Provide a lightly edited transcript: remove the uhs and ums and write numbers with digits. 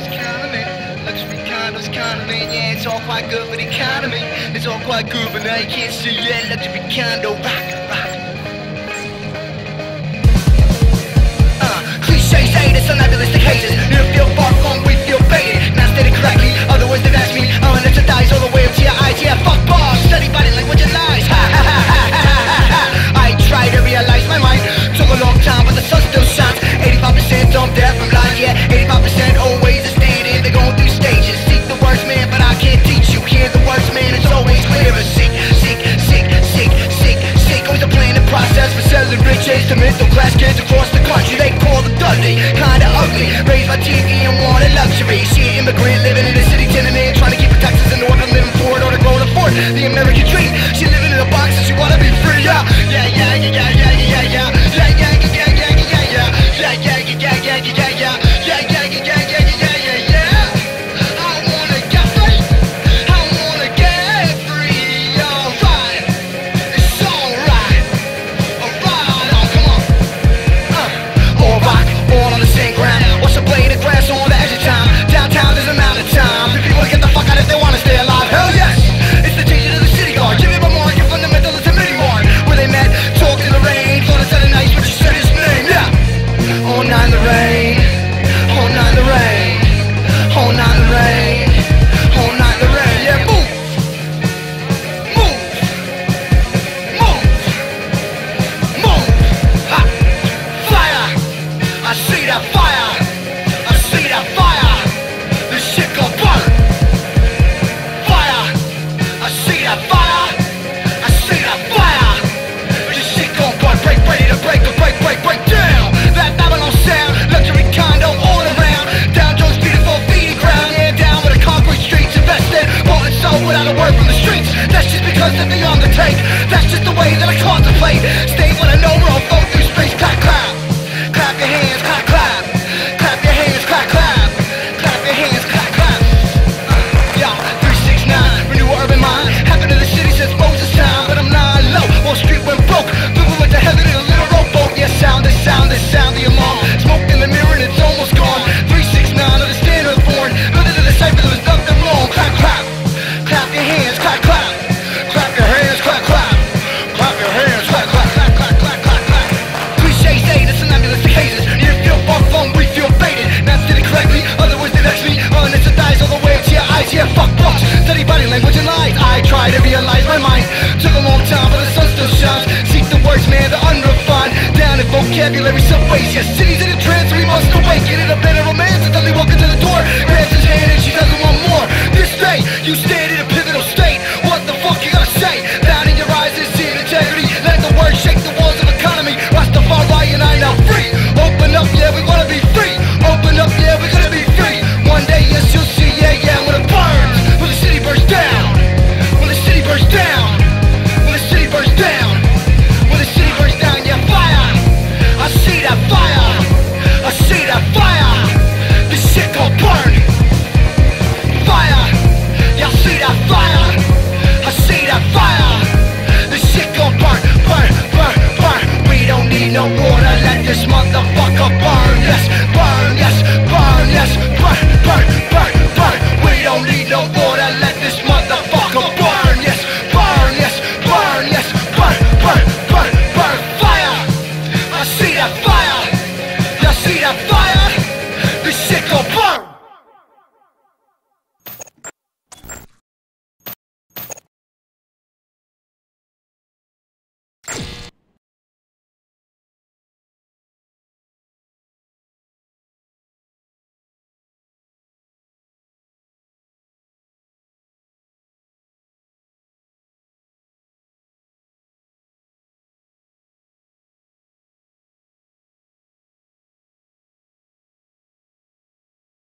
Condos, economy, yeah, it's all quite good for the economy. It's all quite good, but now you can't see it. Luxury condo, rock. Cliches Aid, it's Somnambulist hazes. You feel far-flung, we feel baited. Not stated correctly, otherwise they've asked me. I'm anesthetized all the way up to your eyes. Yeah, fuck bars, study body language and lies. I try to realize my mind. Took a long time, but the sun still shines. 85% dumb, deaf and blind, yeah. 85% always a standing. They're going through stages. Seek the words, man, but I can't teach you. Hear the words, man, it's always clearer. Seek. Always a plan and process for selling riches to middle class kids across the country. They call the Dudley, kinda ugly. Raised by TV and wanted luxury. She an immigrant living in a city tenement, trying to keep her taxes in order, living for it or to grow to afford the American dream. She living in a box and she wanna be free. Yeah. That's just the way that I contemplate. Stay when I know we're on flow through space. Clap, clap. Clap your hands, clap, clap. Clap your hands, clap, clap. Clap your hands, clap, clap. Yeah, 369, renew urban mind. Happened to the city since Moses time, but I'm not low. Wall Street went broke. People went to heaven in a little rowboat. Yeah, sound the alarm. Smoke in the mirror and it's almost gone. 369, understand her born. Looking to the cipher, there was nothing wrong. Clap, clap. Clap your hands, clap, clap. Clap your hands, clap, clap. Clap your hands, clap, clap, clap, clap, clap, clap, clap. Cliches Aid, it's Somnambulist hazes. You feel far-flung, we feel baited. Not stated correctly, otherwise they've asked me. Anesthetized all the way up to your eyes. Yeah, fuck blocks, study body language and lies. I try to realize my mind. Took a long time, but the sun still shines. Seek the words, man, the unrefined. Down in vocabulary, subways. Yeah, cities in a trance, we must awaken. In a bed of romance, and Dudley walking to the door. Grabs his hand and she doesn't want more. This day, you stand in a pivotal state. What the fuck you gotta say? Down in your eyes is seeing integrity. Let the words shake the walls of economy. Rastafari and I now free. Open up, yeah, we wanna be free. Open up, yeah, we're gonna be free. One day, yes, you'll see, yeah, when it burns. When the city bursts down. When the city bursts down. When the city bursts down. When the city bursts down, yeah, fire. I see that fire. I see that fire. This shit gon' burn. Fire. Y'all see that fire. I see that fire. This shit gon' burn. We don't need no water, let this motherfucker burn. Yes, burn, yes, burn, yes, burn. We don't need no water, let this motherfucker burn. Yes, burn, yes, burn. Fire. I see that fire. Y'all see that fire? This shit gon' burn.